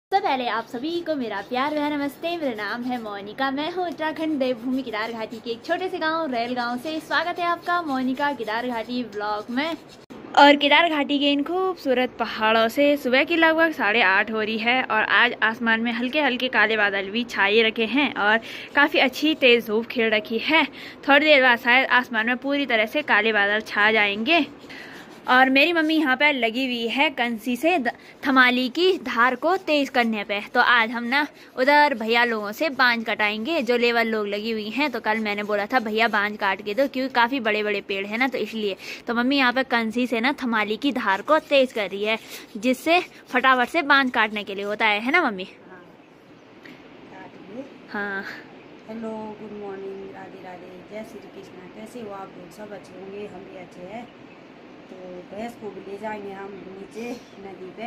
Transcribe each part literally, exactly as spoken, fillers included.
तो पहले आप सभी को मेरा प्यार भरा नमस्ते। मेरा नाम है मोनिका। मैं हूँ उत्तराखंड देवभूमि केदार घाटी के एक छोटे से गांव रेल गांव से। स्वागत है आपका मोनिका केदार घाटी ब्लॉग में। और केदार घाटी के इन खूबसूरत पहाड़ों से सुबह की लगभग साढ़े आठ हो रही है और आज आसमान में हल्के हल्के काले बादल भी छाए रखे हैं और काफ़ी अच्छी तेज़ धूप खिल रखी है। थोड़ी देर बाद शायद आसमान में पूरी तरह से काले बादल छा जाएंगे। और मेरी मम्मी यहाँ पर लगी हुई है कंसी से थमाली की धार को तेज़ करने पे। तो आज हम ना उधर भैया लोगों से बांज कटाएंगे, जो लेबर लोग लगी हुई हैं। तो कल मैंने बोला था भैया बांज काट के दो, क्योंकि काफ़ी बड़े बड़े पेड़ हैं ना, तो इसलिए तो मम्मी यहाँ पे कंसी से ना थमाली की धार को तेज़ कर रही है, जिससे फटाफट से बांज काटने के लिए होता है है ना मम्मी? हाँ। Hello, good morning, Radhe Radhe, जय श्री कृष्ण। कैसे हो आप लोग? सब अच्छे होंगे, हम भी अच्छे हैं। तो भैंस को भी ले जाएंगे हम नीचे नदी पे,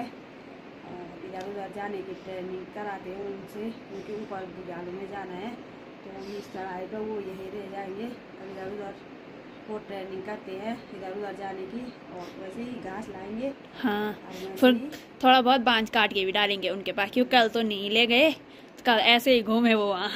इधर उधर जाने की ट्रेनिंग कराते हैं उनसे, उनके ऊपर बुझालों में जाना है। तो हम इस तरह आए तो वो यही रह जाएंगे, इधर उधर वो ट्रेनिंग करते हैं इधर उधर जाने की। और वैसे ही घास लाएंगे। हाँ, फिर थोड़ा बहुत बांज काट के भी डालेंगे उनके पास, क्योंकि कल तो नहीं ले गए, कल ऐसे ही घूमे वो वहाँ।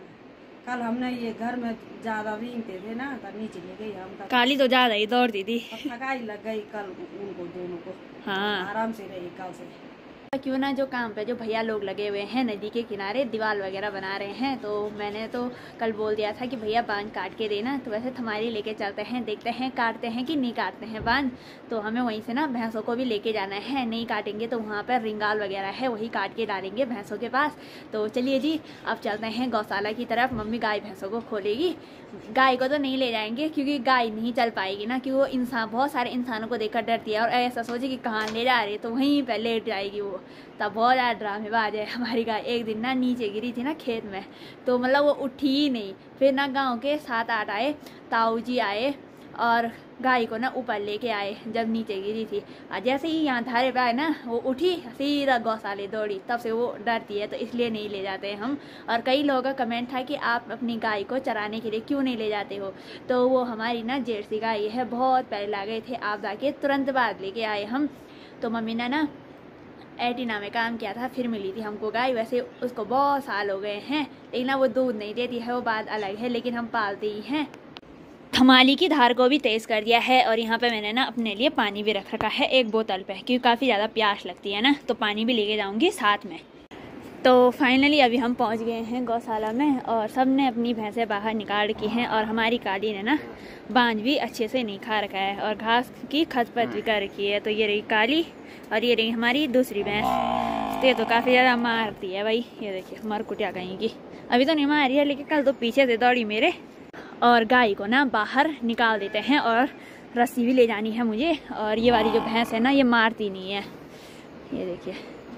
कल हमने ये घर में ज्यादा भीगते थे ना, तब नीचे ले गई हम। काली तो ज्यादा ही दौड़ती थी, थकाई लग गई कल उनको दोनों को। हाँ, आराम से रही कल से। क्यों ना जो काम पे जो भैया लोग लगे हुए हैं नदी के किनारे दीवार वगैरह बना रहे हैं, तो मैंने तो कल बोल दिया था कि भैया बांध काट के देना। तो वैसे थमाली लेके चलते हैं, देखते हैं काटते हैं कि नहीं काटते हैं बांध। तो हमें वहीं से ना भैंसों को भी लेके जाना है, नहीं काटेंगे तो वहाँ पर रिंगाल वगैरह है, वही काट के डालेंगे भैंसों के पास। तो चलिए जी, अब चलते हैं गौशाला की तरफ। मम्मी गाय भैंसों को खोलेगी। गाय को तो नहीं ले जाएंगे, क्योंकि गाय नहीं चल पाएगी ना, क्योंकि वो इंसान बहुत सारे इंसानों को देखकर डरती है और ऐसा सोचे कि कहाँ ले जा रही है, तो वहीं पर लेट जाएगी वो। तब बहुत ज़्यादा ड्रामेबाज है हमारी गाय। एक दिन ना नीचे गिरी थी ना खेत में, तो मतलब वो उठी ही नहीं। फिर ना गांव के सात आठ आए, ताऊ जी आए और गाय को ना ऊपर लेके आए जब नीचे गिरी थी। और जैसे ही यहाँ धारे पे आए ना, वो उठी सीधा गौशाले दौड़ी। तब से वो डरती है, तो इसलिए नहीं ले जाते हम। और कई लोगों का कमेंट था कि आप अपनी गाय को चराने के लिए क्यों नहीं ले जाते हो। तो वो हमारी ना जर्सी गाय है, बहुत पहले ला गए थे आपदा के तुरंत बाद लेके आए हम। तो मम्मी ने ना एटिना में काम किया था, फिर मिली थी हमको गाय। वैसे उसको बहुत साल हो गए हैं, लेकिन ना वो दूध नहीं देती है, वो बात अलग है, लेकिन हम पालते ही हैं। थमाली की धार को भी तेज़ कर दिया है और यहाँ पे मैंने ना अपने लिए पानी भी रख रखा है एक बोतल पे, क्योंकि काफ़ी ज़्यादा प्यास लगती है ना, तो पानी भी लेके जाऊँगी साथ में। तो फाइनली अभी हम पहुँच गए हैं गौशाला में और सब ने अपनी भैंसें बाहर निकाल रखी हैं। और हमारी काली ने ना बांझ भी अच्छे से नहीं खा रखा है और घास की खतपत भी कर रखी है। तो ये रही काली और ये रही हमारी दूसरी भैंस। ये तो काफ़ी ज़्यादा मारती है भाई, ये देखिए मर कुटिया कहीं की। अभी तो नहीं मार रही है, लेकिन कल तो पीछे से दौड़ी मेरे। और गाय को ना बाहर निकाल देते हैं और रस्सी भी ले जानी है मुझे। और ये वाली जो भैंस है ना, ये मारती नहीं है, ये देखिए।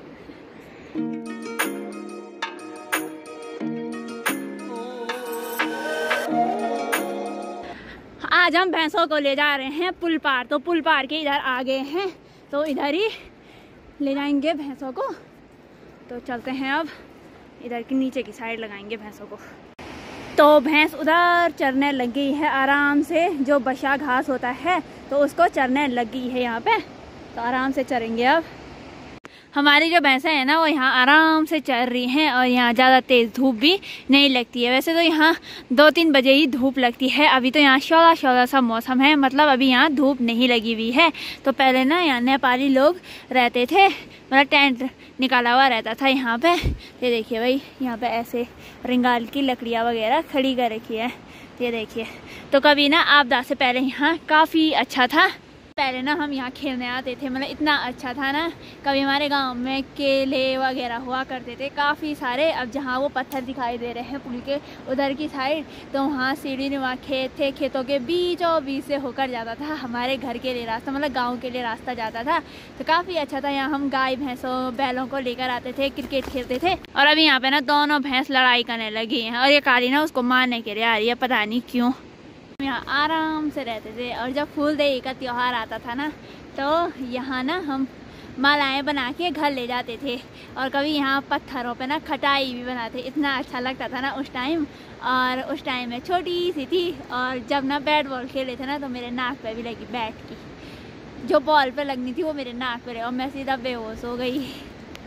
आज हम भैंसों को ले जा रहे हैं पुल पार। तो पुल पार के इधर आ गए हैं, तो इधर ही ले जाएंगे भैंसों को। तो चलते हैं, अब इधर की नीचे की साइड लगाएंगे भैंसों को। तो भैंस उधर चरने लग गई है आराम से, जो बशा घास होता है तो उसको चरने लग गई है यहाँ पे। तो आराम से चरेंगे। अब हमारी जो भैंसें हैं ना, वो यहाँ आराम से चर रही हैं और यहाँ ज़्यादा तेज़ धूप भी नहीं लगती है। वैसे तो यहाँ दो तीन बजे ही धूप लगती है। अभी तो यहाँ शौला शौला सा मौसम है, मतलब अभी यहाँ धूप नहीं लगी हुई है। तो पहले ना यहाँ नेपाली लोग रहते थे, मतलब टेंट निकाला हुआ रहता था यहाँ पे। ये देखिए भाई, यहाँ पे ऐसे रिंगाल की लकड़ियाँ वगैरह खड़ी कर रखी है, ये देखिए। तो कभी ना आपदा से पहले यहाँ काफ़ी अच्छा था। पहले ना हम यहाँ खेलने आते थे, मतलब इतना अच्छा था ना। कभी हमारे गांव में केले वगैरह हुआ करते थे काफ़ी सारे। अब जहाँ वो पत्थर दिखाई दे रहे हैं पुल के उधर की साइड, तो वहाँ सीढ़ी ने वहाँ खेत थे, खेतों के बीचों बीच से होकर जाता था हमारे घर के लिए रास्ता, मतलब गांव के लिए रास्ता जाता था। तो काफ़ी अच्छा था। यहाँ हम गाय भैंसों बैलों को लेकर आते थे, क्रिकेट खेलते थे। और अभी यहाँ पे ना दोनों भैंस लड़ाई करने लगी हैं और ये काली ना उसको मारने के लिए आ रही है, पता नहीं क्यों। यहाँ आराम से रहते थे। और जब फूलदेई का त्यौहार आता था ना, तो यहाँ ना हम मालाएं बना के घर ले जाते थे। और कभी यहाँ पत्थरों पे ना खटाई भी बनाते। इतना अच्छा लगता था ना उस टाइम। और उस टाइम में छोटी सी थी, और जब ना बैट बॉल खेले थे ना, तो मेरे नाक पे भी लगी बैट की। जो बॉल पे लगनी थी वो मेरे नाक पे रही और मैं सीधा बेहोश हो गई।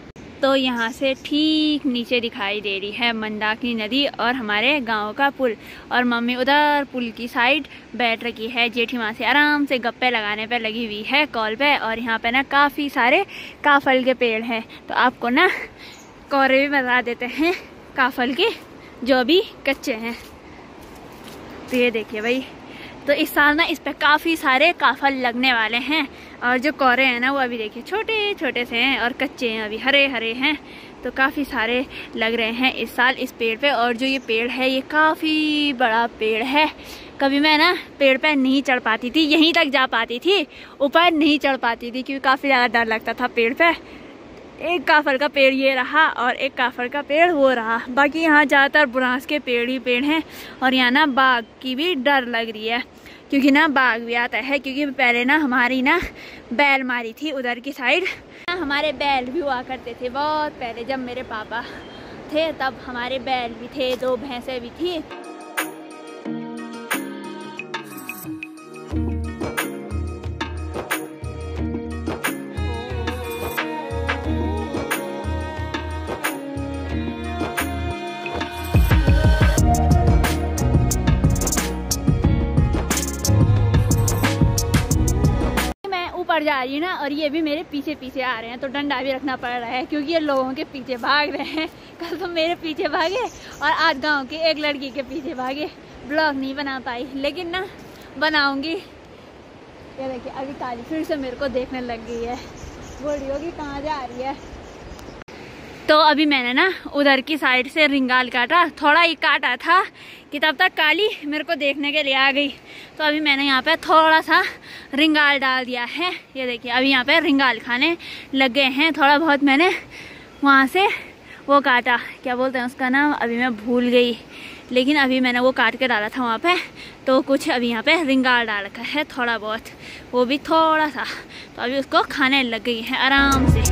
तो यहाँ से ठीक नीचे दिखाई दे रही है मंदाकिनी नदी और हमारे गांव का पुल। और मम्मी उधर पुल की साइड बैठ रखी है, जेठी माँ से आराम से गप्पे लगाने पे लगी हुई है कॉल पे। और यहाँ पे ना काफ़ी सारे काफल के पेड़ हैं, तो आपको ना कौरे भी बता देते हैं काफल के जो अभी कच्चे हैं। तो ये देखिए भाई, तो इस साल ना इस पे काफ़ी सारे काफल लगने वाले हैं। और जो कौरे हैं ना वो अभी देखिए छोटे छोटे से हैं और कच्चे हैं, अभी हरे हरे हैं। तो काफ़ी सारे लग रहे हैं इस साल इस पेड़ पे। और जो ये पेड़ है ये काफ़ी बड़ा पेड़ है। कभी मैं ना पेड़ पे नहीं चढ़ पाती थी, यहीं तक जा पाती थी, ऊपर नहीं चढ़ पाती थी क्योंकि काफ़ी ज़्यादा डर लगता था पेड़ पे। एक काफल का पेड़ ये रहा और एक काफल का पेड़ वो रहा। बाकी यहाँ ज़्यादातर बुरांस के पेड़ ही पेड़ हैं। और यहाँ ना बाघ की भी डर लग रही है क्योंकि ना बाघ भी आता है। क्योंकि पहले ना हमारी ना बैल मारी थी उधर की साइड, हमारे बैल भी हुआ करते थे बहुत पहले जब मेरे पापा थे, तब हमारे बैल भी थे, दो भैंसें भी थी। ऊपर जा रही है ना और ये भी मेरे पीछे पीछे आ रहे हैं, तो डंडा भी रखना पड़ रहा है क्योंकि ये लोगों के पीछे भाग रहे हैं। कल तो मेरे पीछे भागे और आज गांव की एक लड़की के पीछे भागे। ब्लॉग नहीं बना पाई लेकिन ना बनाऊंगी। ये देखिए अभी काली फिर से मेरे को देखने लग गई है, बोल रही होगी कहाँ जा रही है। तो अभी मैंने ना उधर की साइड से रिंगाल काटा, थोड़ा ही काटा था कि तब तक काली मेरे को देखने के लिए आ गई। तो अभी मैंने यहाँ पे थोड़ा सा रिंगाल डाल दिया है। ये देखिए अभी यहाँ पे रिंगाल खाने लग गए हैं। थोड़ा बहुत मैंने वहाँ से वो काटा, क्या बोलते हैं उसका नाम अभी मैं भूल गई, लेकिन अभी मैंने वो काट के डाला था वहाँ पे। तो कुछ अभी यहाँ पे रिंगाल डाल रखा है थोड़ा बहुत, वो भी थोड़ा सा। तो अभी उसको खाने लग गई है आराम से।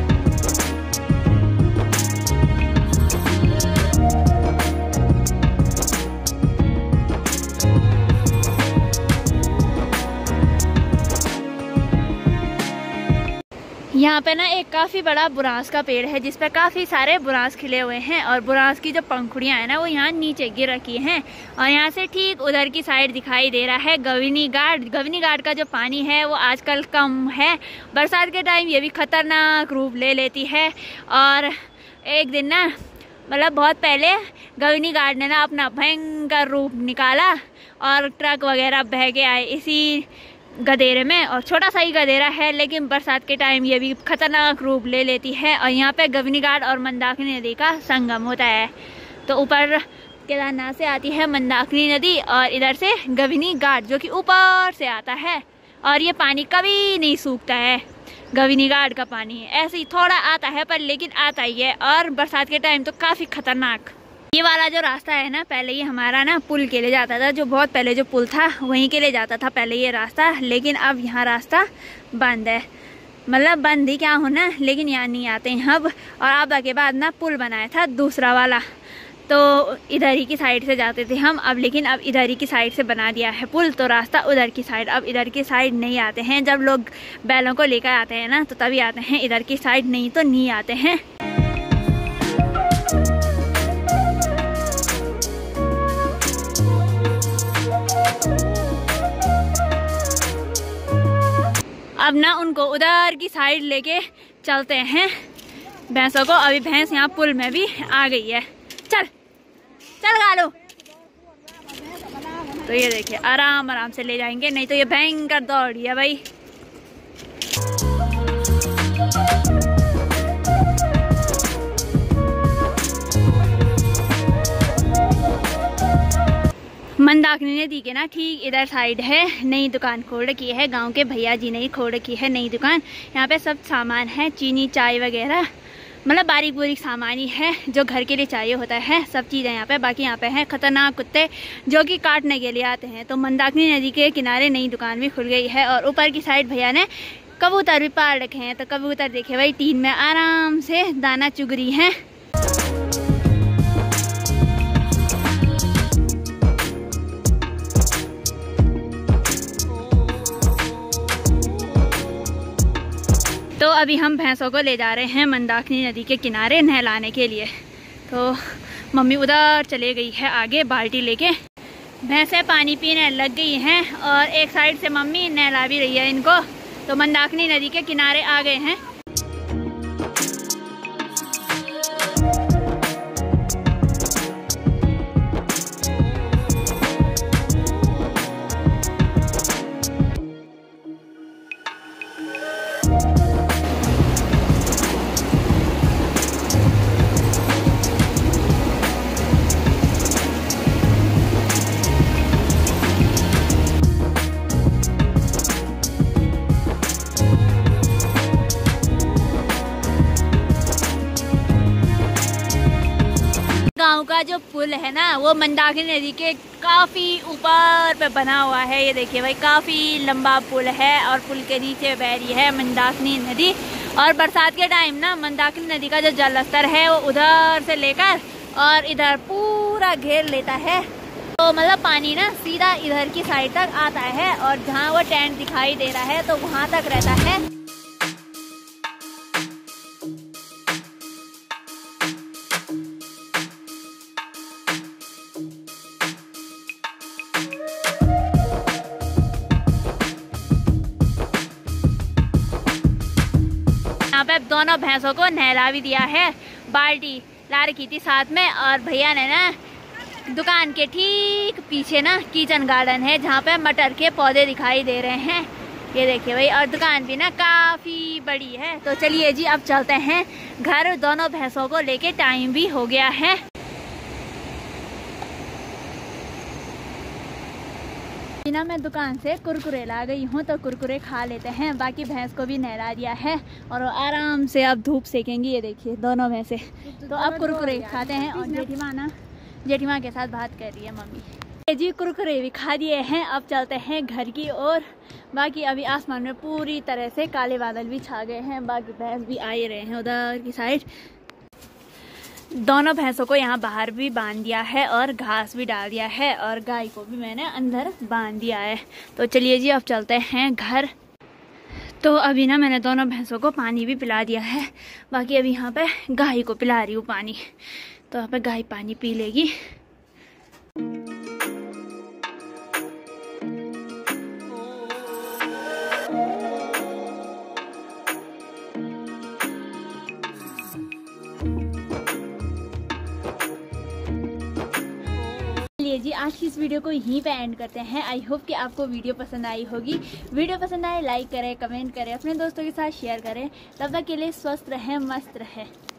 यहाँ पे ना एक काफ़ी बड़ा बुरांस का पेड़ है जिस पे काफ़ी सारे बुरांस खिले हुए हैं। और बुरांस की जो पंखुड़ियाँ हैं ना वो यहाँ नीचे गिर रखी हैं। और यहाँ से ठीक उधर की साइड दिखाई दे रहा है गविनी घाट। गविनी घाट का जो पानी है वो आजकल कम है, बरसात के टाइम ये भी खतरनाक रूप ले लेती है। और एक दिन ना मतलब बहुत पहले गविनी घाट ने ना अपना भयंकर रूप निकाला और ट्रक वगैरह बह के आए इसी गदेरे में। और छोटा सा ही गदेरा है लेकिन बरसात के टाइम ये भी खतरनाक रूप ले लेती है। और यहाँ पे गविनी घाट और मंदाकिनी नदी का संगम होता है। तो ऊपर केदारनाथ से आती है मंदाकिनी नदी और इधर से गविनी घाट जो कि ऊपर से आता है। और ये पानी कभी नहीं सूखता है, गविनी घाट का पानी ऐसे ही थोड़ा आता है पर लेकिन आता ही है। और बरसात के टाइम तो काफ़ी खतरनाक। ये वाला जो रास्ता है ना पहले ये हमारा ना पुल के लिए जाता था, जो बहुत पहले जो पुल था वहीं के लिए जाता था पहले ये रास्ता। लेकिन अब यहाँ रास्ता बंद है, मतलब बंद ही क्या होना, लेकिन यहाँ नहीं आते हैं अब। और अब के बाद ना पुल बनाया था दूसरा वाला, तो इधर ही की साइड से जाते थे हम अब, लेकिन अब इधर ही की साइड से बना दिया है पुल, तो रास्ता उधर की साइड। अब इधर की साइड नहीं आते हैं, जब लोग बैलों को लेकर आते हैं ना तो तभी आते हैं इधर की साइड, नहीं तो नहीं आते हैं। अब ना उनको उधर की साइड लेके चलते हैं भैंसों को। अभी भैंस यहाँ पुल में भी आ गई है। चल चल गालो। तो ये देखिए आराम आराम से ले जाएंगे, नहीं तो ये भयंकर दौड़ी है भाई। मंदाकिनी नदी के ना ठीक इधर साइड है नई दुकान खोल रखी है, गांव के भैया जी ने ही खोल रखी है नई दुकान। यहाँ पे सब सामान है, चीनी चाय वगैरह, मतलब बारीक बुरीक सामान ही है जो घर के लिए चाहिए होता है, सब चीज़ें यहाँ पे। बाकी यहाँ पे हैं खतरनाक कुत्ते जो कि काटने के लिए आते हैं। तो मंदाकिनी नदी के किनारे नई दुकान भी खुल गई है। और ऊपर की साइड भैया ने कबूतर भी पाल रखे हैं, तो कबूतर देखे भाई टीन में आराम से दाना चुग रही हैं। तो अभी हम भैंसों को ले जा रहे हैं मंदाकिनी नदी के किनारे नहलाने के लिए। तो मम्मी उधर चले गई है आगे बाल्टी लेके। भैंसें पानी पीने लग गई हैं और एक साइड से मम्मी नहला भी रही है इनको। तो मंदाकिनी नदी के किनारे आ गए हैं। गांव का जो पुल है ना वो मंदाकिनी नदी के काफ़ी ऊपर पे बना हुआ है। ये देखिए भाई, काफ़ी लंबा पुल है और पुल के नीचे बह रही है मंदाकिनी नदी। और बरसात के टाइम ना मंदाकिनी नदी का जो जल स्तर है वो उधर से लेकर और इधर पूरा घेर लेता है। तो मतलब पानी ना सीधा इधर की साइड तक आता है और जहाँ वो टेंट दिखाई दे रहा है तो वहाँ तक रहता है। यहाँ पे दोनों भैंसों को नहला भी दिया है। बाल्टी ला रखी थी साथ में और भैया ने ना दुकान के ठीक पीछे ना किचन गार्डन है जहाँ पे मटर के पौधे दिखाई दे रहे हैं। ये देखिए भाई, और दुकान भी ना काफ़ी बड़ी है। तो चलिए जी अब चलते हैं घर। दोनों भैंसों को लेके टाइम भी हो गया है। ना मैं दुकान से कुरकुरे ला गई हूँ तो कुरकुरे खा लेते हैं। बाकी भैंस को भी नहला दिया है और वो आराम से अब धूप सेकेंगी। ये देखिए दोनों भैंसे। तो अब कुरकुरे खाते हैं और जेठीमा ना जेठीमा के साथ बात कर रही है मम्मी। जी कुरकुरे भी खा दिए हैं, अब चलते हैं घर की ओर। बाकी अभी आसमान में पूरी तरह से काले बादल भी छा गए हैं। बाकी भैंस भी आ ही रहे हैं उधर की साइड। दोनों भैंसों को यहाँ बाहर भी बांध दिया है और घास भी डाल दिया है और गाय को भी मैंने अंदर बांध दिया है। तो चलिए जी अब चलते हैं घर। तो अभी ना मैंने दोनों भैंसों को पानी भी पिला दिया है। बाकी अभी यहाँ पे गाय को पिला रही हूँ पानी। तो यहाँ पे गाय पानी पी लेगी। जी आज की इस वीडियो को यहीं पे एंड करते हैं। आई होप कि आपको वीडियो पसंद आई होगी। वीडियो पसंद आए लाइक करें, कमेंट करें, अपने दोस्तों के साथ शेयर करें। तब तक के लिए स्वस्थ रहें, मस्त रहें।